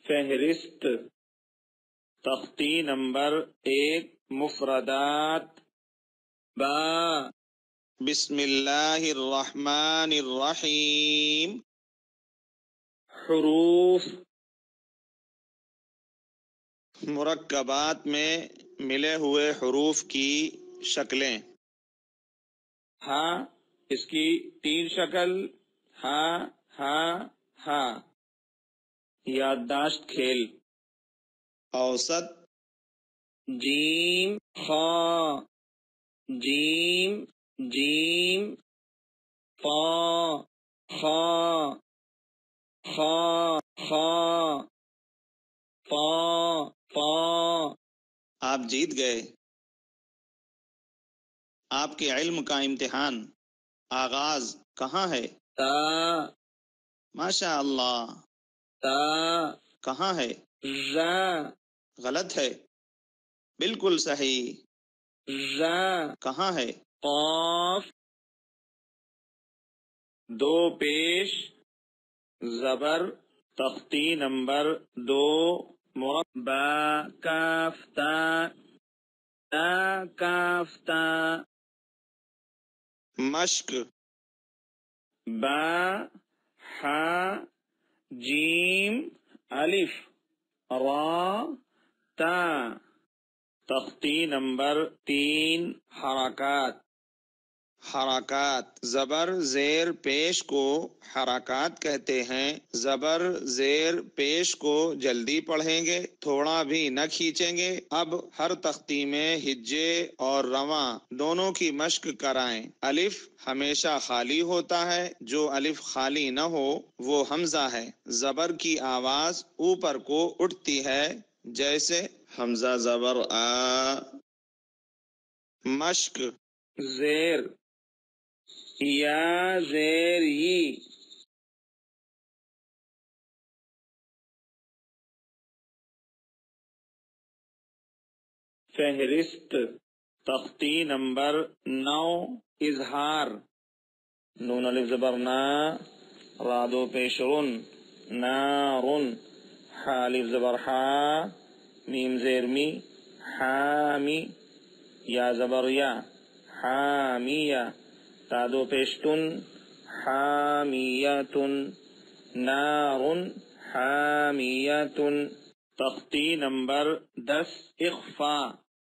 فہرست تختی نمبر 1 مفردات با بسم اللہ الرحمن الرحیم حروف مرکبات میں ملے ہوئے حروف کی شکلیں ہاں اس کی 3 شکل ہاں ہاں ہاں یادداشت کھیل اوسط جیم خا جیم جیم فا خا خا خا فا فا آپ جیت گئے۔ آپ کے علم کا امتحان آغاز کہاں ہے؟ تا ماشاء اللہ۔ تا کہاں ہے؟ زا غلط ہے۔ بالکل صحیح۔ زا کہاں ہے؟ قاف 2 پیش زبر تختی نمبر 2 با کاف تا تا کاف تا مشق با حا جیم الف را تا تختی نمبر 3 حرکات حرکات زبر زیر پیش کو حرکات کہتے ہیں۔ زبر زیر پیش کو جلدی پڑھیں گے، تھوڑا بھی نہ کھینچیں گے۔ اب ہر تختی میں ہجے اور رواں دونوں کی مشق کرائیں۔ الف ہمیشہ خالی ہوتا ہے، جو الف خالی نہ ہو وہ حمزہ ہے۔ زبر کی آواز اوپر کو اٹھتی ہے، جیسے حمزہ زبر آ۔ مشق زیر یا زیر ی فہرست تختی نمبر 9 اظہار نون الف زبر نا را 2 پیش رن نارن حا الف زبر حا میم زیر می حامی یا زبر یا حامیہ تا 2 پیش تن حامیتن نارن حامیتن تختی نمبر 10 اخفا